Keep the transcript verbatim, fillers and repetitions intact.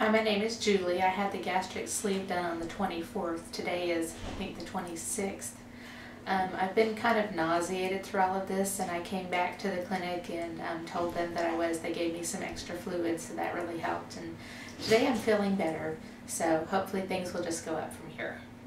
Hi, my name is Julie. I had the gastric sleeve done on the twenty-fourth. Today is, I think, the twenty-sixth. Um, I've been kind of nauseated through all of this, and I came back to the clinic and um, told them that I was. They gave me some extra fluids, so that really helped. And today I'm feeling better, so hopefully things will just go up from here.